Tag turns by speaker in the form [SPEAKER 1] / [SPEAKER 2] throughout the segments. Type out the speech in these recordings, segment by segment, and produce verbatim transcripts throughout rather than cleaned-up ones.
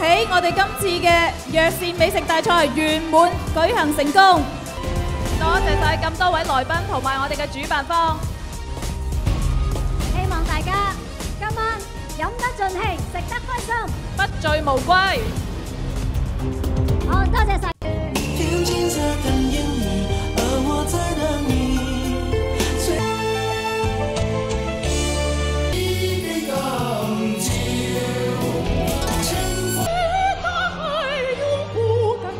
[SPEAKER 1] 喜我哋今次嘅藥膳美食大賽圓滿舉行成功。多謝晒咁多位來賓同埋我哋嘅主辦方。
[SPEAKER 2] 希望大家今晚飲得盡興，食得開心，
[SPEAKER 1] 不醉無歸。
[SPEAKER 2] 好，多謝晒。
[SPEAKER 3] 听金色的言语，而我在等你。一个港桥，乘风大海永不干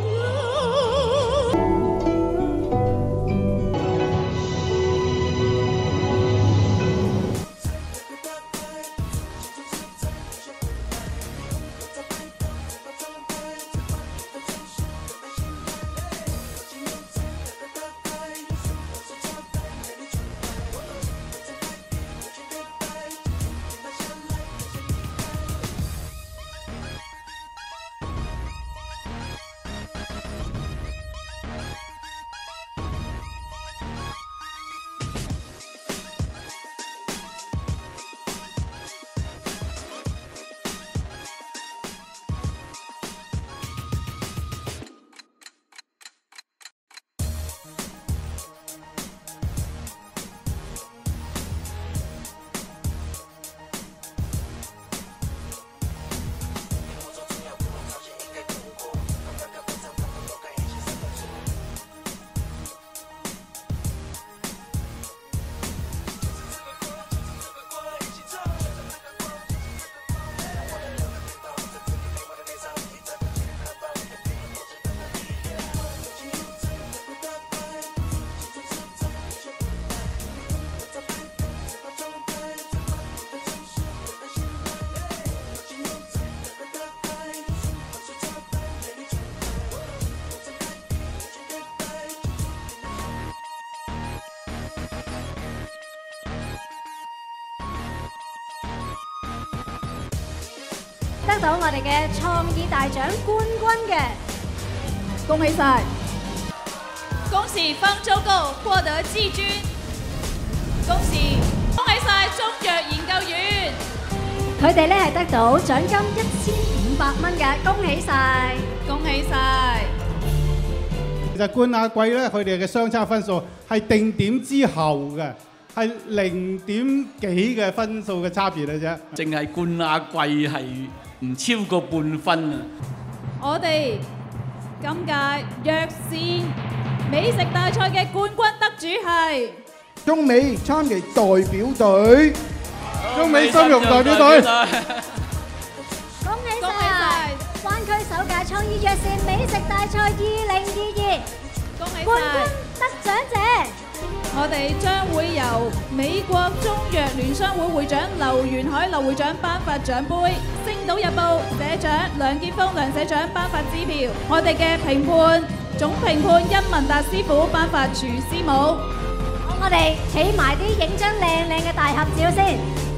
[SPEAKER 2] 得到我哋嘅創意大獎冠軍嘅，
[SPEAKER 1] 恭喜晒！恭喜方舟購獲得季軍，恭喜恭喜晒中藥研究院，
[SPEAKER 2] 佢哋咧係得到獎金一千五百蚊嘅，恭喜晒！
[SPEAKER 1] 恭喜晒！
[SPEAKER 4] 其實冠亞季咧，佢哋嘅相差分數係定點之後嘅，係零點幾嘅分數嘅差別嘅啫。
[SPEAKER 5] 淨係冠亞季係唔超過半分啊！
[SPEAKER 1] 我哋今屆藥膳美食大賽嘅冠軍得主係
[SPEAKER 6] 中美參旗代表隊，
[SPEAKER 4] 中美參茸代表隊，
[SPEAKER 2] 恭喜晒！灣區首屆創意藥膳美食大賽二零二二，
[SPEAKER 1] 恭喜
[SPEAKER 2] 冠
[SPEAKER 1] 晒！
[SPEAKER 2] 軍得獎者。
[SPEAKER 1] 我哋將會由美國中藥聯商會會長劉元海劉會長頒發獎杯，星島日報社長梁傑峰梁社長頒發支票，我哋嘅評判總評判殷文達師傅頒發廚師帽。
[SPEAKER 2] 好，我哋企埋啲影張靚靚嘅大合照先。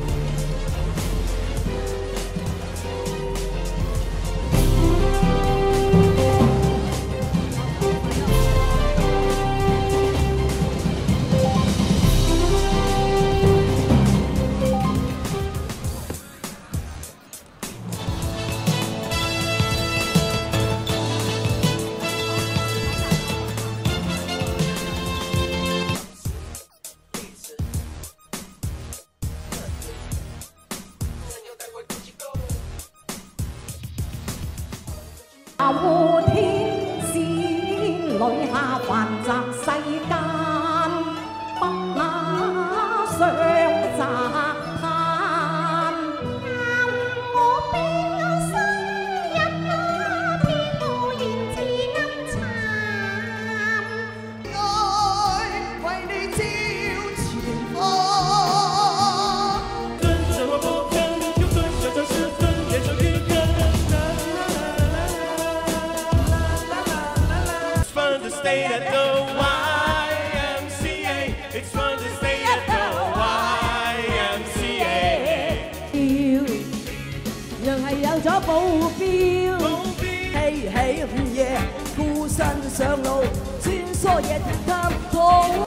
[SPEAKER 7] 烏天使女下凡雜世間，不那相雜嘆。我比我生日那天我願似暗慘，愛為你照前方。跟着我不肯，就蹲下這時分，眼神一看。Stay at the Y M C A. It's fun to stay at the Y M C A.
[SPEAKER 8] 讓係有咗保鏢，嬉戲午夜，孤身上路，穿梭夜田探討。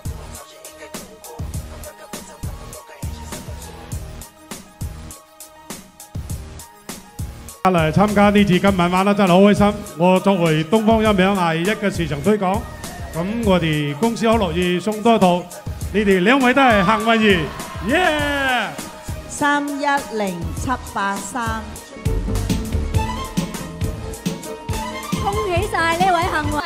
[SPEAKER 9] 嚟參加呢次今晚玩得真係好開心。我作為東方音響係一個市場推廣，咁我哋公司好樂意送多一套。你哋兩位都係幸運兒，耶！
[SPEAKER 10] 三一零七八三，
[SPEAKER 2] 恭喜晒呢位幸運